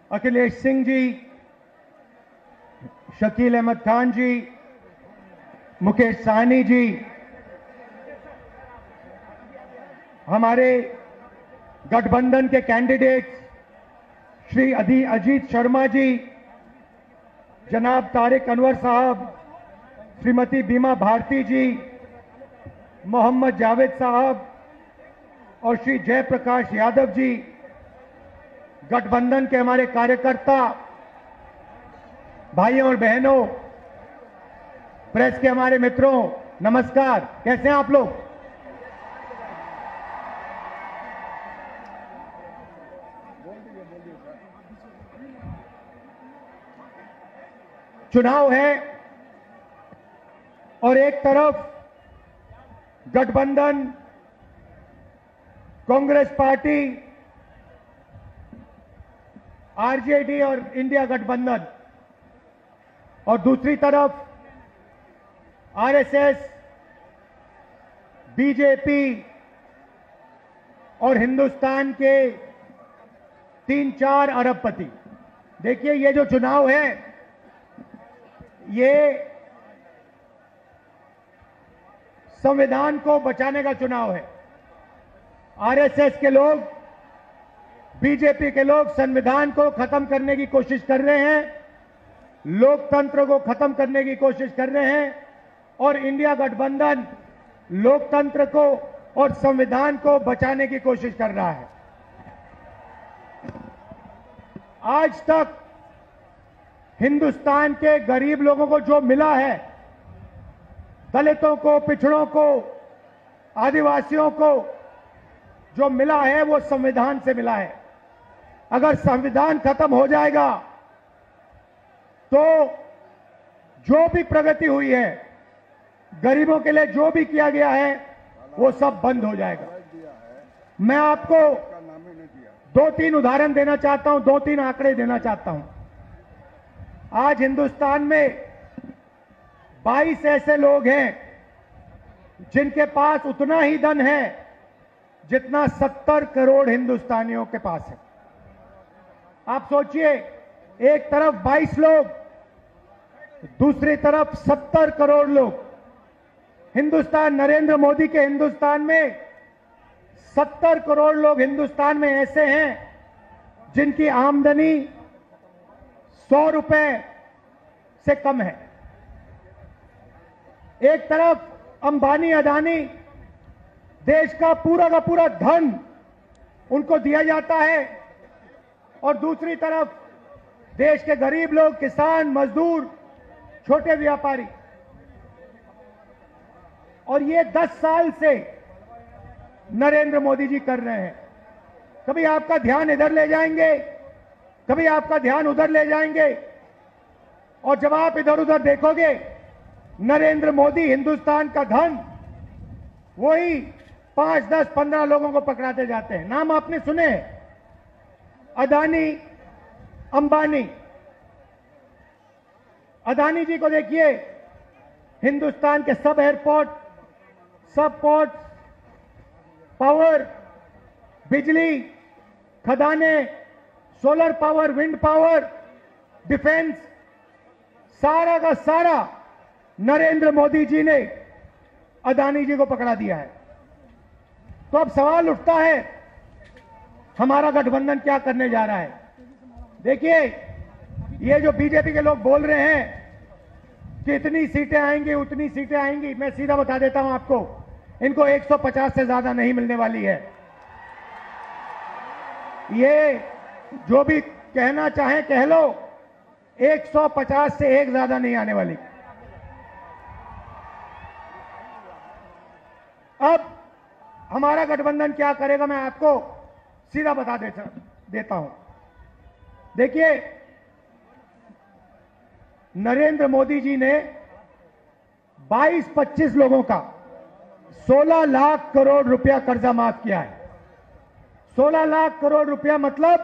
अखिलेश सिंह जी, शकील अहमद खान जी, मुकेश सहनी जी, हमारे गठबंधन के कैंडिडेट श्री अजीत शर्मा जी, जनाब तारिक अनवर साहब, श्रीमती बीमा भारती जी, मोहम्मद जावेद साहब और श्री जयप्रकाश यादव जी, गठबंधन के हमारे कार्यकर्ता भाइयों और बहनों, प्रेस के हमारे मित्रों, नमस्कार। कैसे हैं आप लोग? चुनाव है और एक तरफ गठबंधन, कांग्रेस पार्टी, आरजेडी और इंडिया गठबंधन, और दूसरी तरफ आरएसएस, बीजेपी और हिंदुस्तान के 3-4 अरबपति। देखिए, ये जो चुनाव है ये संविधान को बचाने का चुनाव है। आरएसएस के लोग, बीजेपी के लोग संविधान को खत्म करने की कोशिश कर रहे हैं, लोकतंत्र को खत्म करने की कोशिश कर रहे हैं, और इंडिया गठबंधन लोकतंत्र को और संविधान को बचाने की कोशिश कर रहा है। आज तक हिंदुस्तान के गरीब लोगों को जो मिला है, दलितों को, पिछड़ों को, आदिवासियों को जो मिला है वो संविधान से मिला है। अगर संविधान खत्म हो जाएगा तो जो भी प्रगति हुई है, गरीबों के लिए जो भी किया गया है, वो सब बंद हो जाएगा। मैं आपको 2-3 उदाहरण देना चाहता हूं, 2-3 आंकड़े देना चाहता हूं। आज हिंदुस्तान में 22 ऐसे लोग हैं जिनके पास उतना ही धन है जितना 70 करोड़ हिंदुस्तानियों के पास है। आप सोचिए, एक तरफ 22 लोग, दूसरी तरफ 70 करोड़ लोग। हिंदुस्तान, नरेंद्र मोदी के हिंदुस्तान में 70 करोड़ लोग हिंदुस्तान में ऐसे हैं जिनकी आमदनी 100 रुपए से कम है। एक तरफ अंबानी, अदानी, देश का पूरा धन उनको दिया जाता है, और दूसरी तरफ देश के गरीब लोग, किसान, मजदूर, छोटे व्यापारी। और ये 10 साल से नरेंद्र मोदी जी कर रहे हैं। कभी आपका ध्यान इधर ले जाएंगे, कभी आपका ध्यान उधर ले जाएंगे, और जब आप इधर उधर देखोगे, नरेंद्र मोदी हिंदुस्तान का धन वही 5, 10, 15 लोगों को पकड़ाते जाते हैं। नाम आपने सुने, अदानी, अंबानी। अदानी जी को देखिए, हिंदुस्तान के सब एयरपोर्ट, सब पोर्ट, पावर, बिजली, खदाने, solar power, wind power, defence, सारा का सारा नरेंद्र मोदी जी ने अदानी जी को पकड़ा दिया है। तो अब सवाल उठता है, हमारा गठबंधन क्या करने जा रहा है? देखिए, ये जो बीजेपी के लोग बोल रहे हैं कि इतनी सीटें आएंगी, उतनी सीटें आएंगी, मैं सीधा बता देता हूं आपको, इनको 150 से ज्यादा नहीं मिलने वाली है। ये जो भी कहना चाहें कह लो, 150 से एक ज्यादा नहीं आने वाली। अब हमारा गठबंधन क्या करेगा, मैं आपको सीधा बता देता हूं। देखिए, नरेंद्र मोदी जी ने 22-25 लोगों का 16 लाख करोड़ रुपया कर्जा माफ किया है। 16 लाख करोड़ रुपया मतलब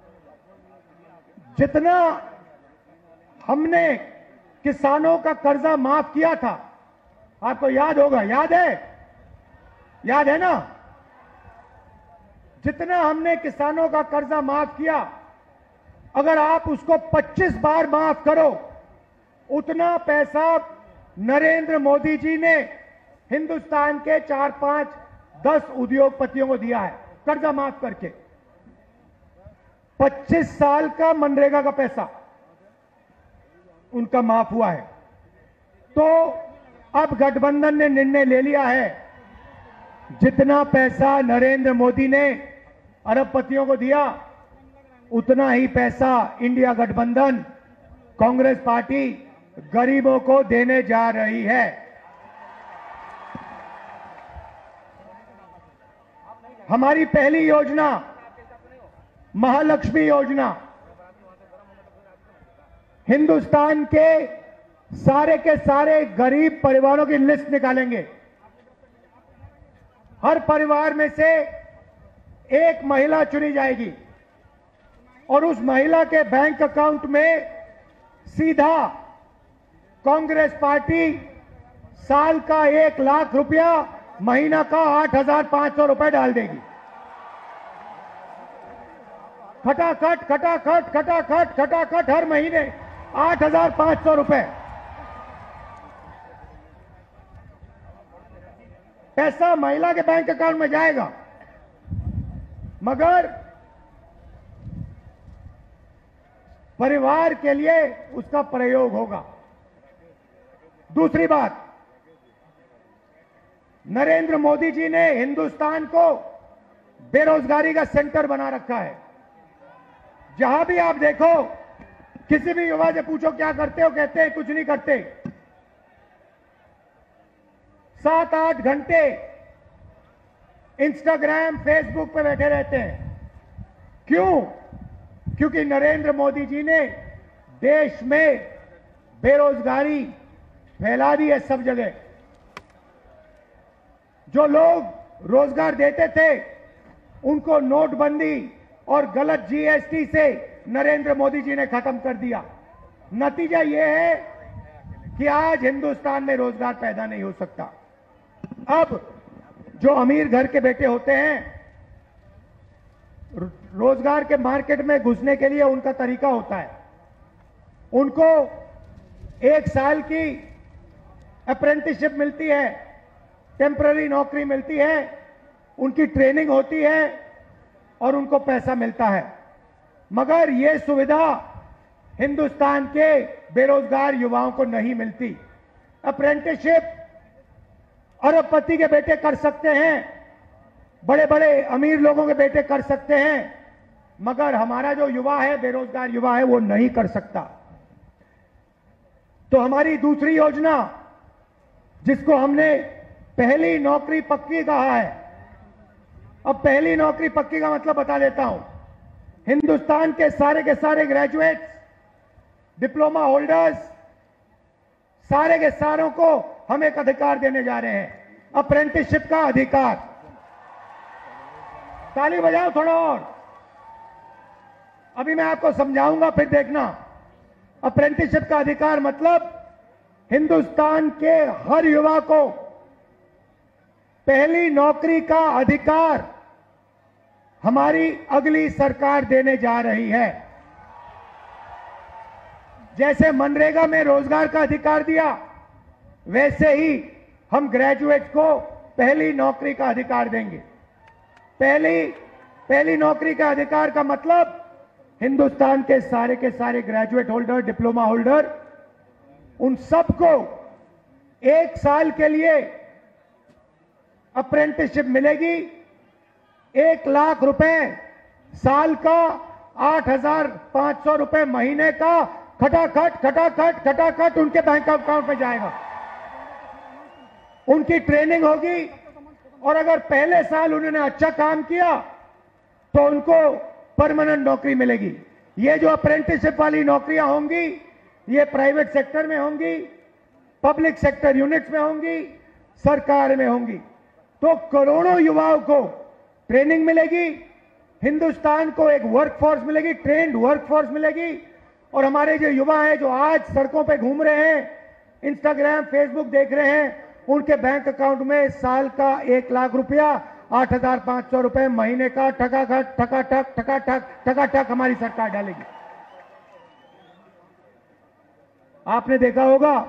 जितना हमने किसानों का कर्जा माफ किया था, आपको याद होगा, याद है ना? जितना हमने किसानों का कर्जा माफ किया, अगर आप उसको 25 बार माफ करो, उतना पैसा नरेंद्र मोदी जी ने हिंदुस्तान के 4, 5, 10 उद्योगपतियों को दिया है कर्जा माफ करके। 25 साल का मनरेगा का पैसा उनका माफ हुआ है। तो अब गठबंधन ने निर्णय ले लिया है, जितना पैसा नरेंद्र मोदी ने अरबपतियों को दिया, उतना ही पैसा इंडिया गठबंधन कांग्रेस पार्टी गरीबों को देने जा रही है। हमारी पहली योजना महालक्ष्मी योजना, हिंदुस्तान के सारे गरीब परिवारों की लिस्ट निकालेंगे। हर परिवार में से एक महिला चुनी जाएगी और उस महिला के बैंक अकाउंट में सीधा कांग्रेस पार्टी साल का 1 लाख रुपया, महीना का 8,500 रुपए डाल देगी। खटाखट खटाखट खटाखट खटाखट हर महीने 8,500 रुपए पैसा महिला के बैंक अकाउंट में जाएगा, मगर परिवार के लिए उसका प्रयोग होगा। दूसरी बात, नरेंद्र मोदी जी ने हिंदुस्तान को बेरोजगारी का सेंटर बना रखा है। जहां भी आप देखो, किसी भी युवा से पूछो क्या करते हो, कहते हैं कुछ नहीं करते। 7-8 घंटे इंस्टाग्राम, फेसबुक पे बैठे रहते हैं। क्यों? क्योंकि नरेंद्र मोदी जी ने देश में बेरोजगारी फैला दी है सब जगह। जो लोग रोजगार देते थे, उनको नोटबंदी और गलत जीएसटी से नरेंद्र मोदी जी ने खत्म कर दिया। नतीजा यह है कि आज हिंदुस्तान में रोजगार पैदा नहीं हो सकता। अब जो अमीर घर के बेटे होते हैं, रोजगार के मार्केट में घुसने के लिए उनका तरीका होता है, उनको 1 साल की अप्रेंटिसशिप मिलती है, टेम्पररी नौकरी मिलती है, उनकी ट्रेनिंग होती है और उनको पैसा मिलता है। मगर यह सुविधा हिंदुस्तान के बेरोजगार युवाओं को नहीं मिलती। अप्रेंटिसशिप अरबपति के बेटे कर सकते हैं, बड़े बड़े अमीर लोगों के बेटे कर सकते हैं, मगर हमारा जो युवा है, बेरोजगार युवा है, वो नहीं कर सकता। तो हमारी दूसरी योजना, जिसको हमने पहली नौकरी पक्की कहा है, अब पहली नौकरी पक्की का मतलब बता देता हूं। हिंदुस्तान के सारे ग्रेजुएट्स, डिप्लोमा होल्डर्स, सारे के सारों को हम एक अधिकार देने जा रहे हैं, अप्रेंटिसशिप का अधिकार। ताली बजाओ थोड़ा और। अभी मैं आपको समझाऊंगा, फिर देखना। अप्रेंटिसशिप का अधिकार मतलब हिंदुस्तान के हर युवा को पहली नौकरी का अधिकार हमारी अगली सरकार देने जा रही है। जैसे मनरेगा में रोजगार का अधिकार दिया, वैसे ही हम ग्रेजुएट को पहली नौकरी का अधिकार देंगे। पहली नौकरी का अधिकार का मतलब हिंदुस्तान के सारे ग्रेजुएट होल्डर, डिप्लोमा होल्डर, उन सबको 1 साल के लिए अप्रेंटिसशिप मिलेगी। 1 लाख रुपए साल का, 8,500 रुपए महीने का, खटाखट खटाखट खटाखट उनके बैंक अकाउंट में जाएगा। उनकी ट्रेनिंग होगी और अगर पहले साल उन्होंने अच्छा काम किया तो उनको परमानेंट नौकरी मिलेगी। ये जो अप्रेंटिसशिप वाली नौकरियां होंगी, ये प्राइवेट सेक्टर में होंगी, पब्लिक सेक्टर यूनिट्स में होंगी, सरकार में होंगी। तो करोड़ों युवाओं को ट्रेनिंग मिलेगी, हिंदुस्तान को एक वर्कफोर्स मिलेगी, ट्रेंड वर्कफोर्स मिलेगी। और हमारे जो युवा हैं, जो आज सड़कों पे घूम रहे हैं, इंस्टाग्राम, फेसबुक देख रहे हैं, उनके बैंक अकाउंट में साल का 1 लाख रुपया, 8,500 रुपए महीने का, ठकाठक ठकाठक ठकाठक ठकाठक हमारी सरकार डालेगी। आपने देखा होगा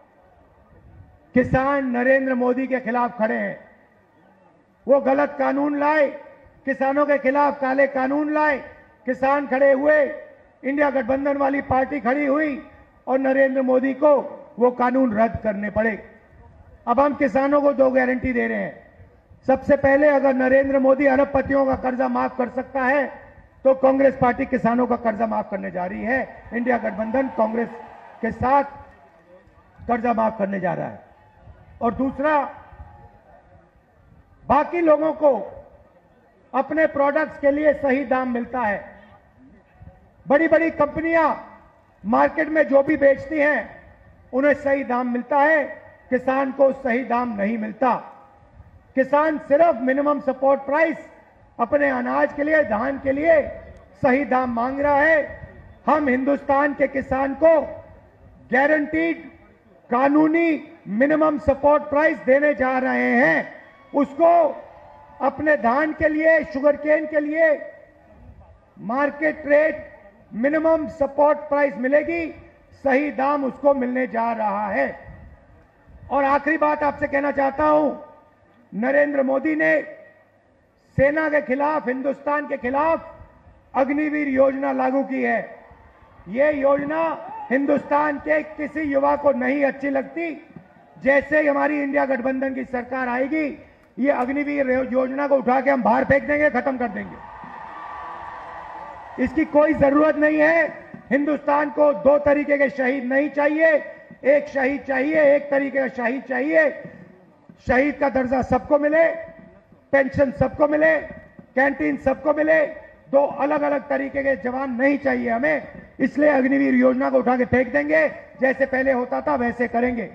किसान नरेंद्र मोदी के खिलाफ खड़े हैं। वो गलत कानून लाए, किसानों के खिलाफ काले कानून लाए, किसान खड़े हुए, इंडिया गठबंधन वाली पार्टी खड़ी हुई और नरेंद्र मोदी को वो कानून रद्द करने पड़े। अब हम किसानों को 2 गारंटी दे रहे हैं। सबसे पहले, अगर नरेंद्र मोदी अरबपतियों का कर्जा माफ कर सकता है तो कांग्रेस पार्टी किसानों का कर्जा माफ करने जा रही है। इंडिया गठबंधन कांग्रेस के साथ कर्जा माफ करने जा रहा है। और दूसरा, बाकी लोगों को अपने प्रोडक्ट्स के लिए सही दाम मिलता है। बड़ी बड़ी कंपनियां मार्केट में जो भी बेचती हैं उन्हें सही दाम मिलता है, किसान को सही दाम नहीं मिलता। किसान सिर्फ मिनिमम सपोर्ट प्राइस अपने अनाज के लिए, धान के लिए सही दाम मांग रहा है। हम हिंदुस्तान के किसान को गारंटीड कानूनी मिनिमम सपोर्ट प्राइस देने जा रहे हैं। उसको अपने धान के लिए, शुगर केन के लिए market rate minimum support price मिलेगी, सही दाम उसको मिलने जा रहा है। और आखिरी बात आपसे कहना चाहता हूं, नरेंद्र मोदी ने सेना के खिलाफ, हिंदुस्तान के खिलाफ अग्निवीर योजना लागू की है। ये योजना हिंदुस्तान के किसी युवा को नहीं अच्छी लगती। जैसे ही हमारी इंडिया गठबंधन की सरकार आएगी, ये अग्निवीर योजना को उठा के हम बाहर फेंक देंगे, खत्म कर देंगे। इसकी कोई जरूरत नहीं है। हिंदुस्तान को 2 तरीके के शहीद नहीं चाहिए। एक शहीद चाहिए, एक तरीके का शहीद चाहिए। शहीद का दर्जा सबको मिले, पेंशन सबको मिले, कैंटीन सबको मिले। 2 अलग अलग तरीके के जवान नहीं चाहिए हमें। इसलिए अग्निवीर योजना को उठा के फेंक देंगे। जैसे पहले होता था वैसे करेंगे।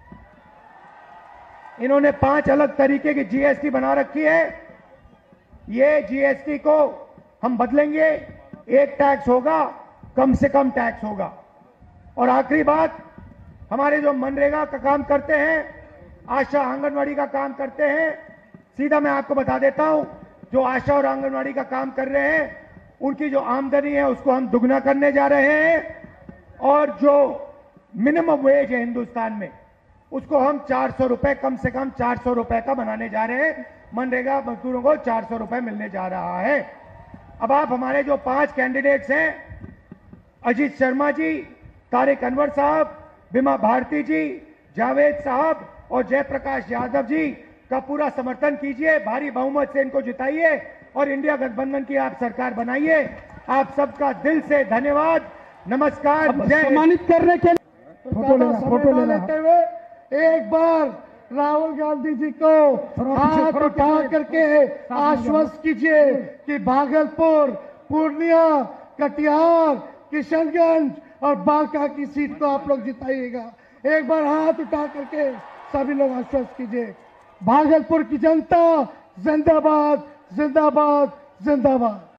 इन्होंने 5 अलग तरीके की जीएसटी बना रखी है। ये जीएसटी को हम बदलेंगे। एक टैक्स होगा, कम से कम टैक्स होगा। और आखिरी बात, हमारे जो मनरेगा का काम करते हैं, आशा आंगनवाड़ी का काम करते हैं, सीधा मैं आपको बता देता हूं, जो आशा और आंगनवाड़ी का काम कर रहे हैं उनकी जो आमदनी है उसको हम दुगना करने जा रहे हैं। और जो मिनिमम वेज है हिंदुस्तान में, उसको हम 400 रुपए, कम से कम 400 रुपए का बनाने जा रहे हैं। मनरेगा मजदूरों को 400 रुपए मिलने जा रहा है। अब आप हमारे जो 5 कैंडिडेट्स हैं, अजीत शर्मा जी, तारिक अनवर साहब, बिमा भारती जी, जावेद साहब और जयप्रकाश यादव जी का पूरा समर्थन कीजिए। भारी बहुमत से इनको जिताइए और इंडिया गठबंधन की आप सरकार बनाइए। आप सबका दिल से धन्यवाद, नमस्कार। सम्मानित करने के लिए फोटो लेते हुए एक बार राहुल गांधी जी को हाथ उठा करके आश्वस्त कीजिए कि भागलपुर, पूर्णिया, कटिहार, किशनगंज और बांका की सीट को आप लोग जिताइएगा। एक बार हाथ उठा करके सभी लोग आश्वस्त कीजिए। भागलपुर की जनता जिंदाबाद, जिंदाबाद, जिंदाबाद।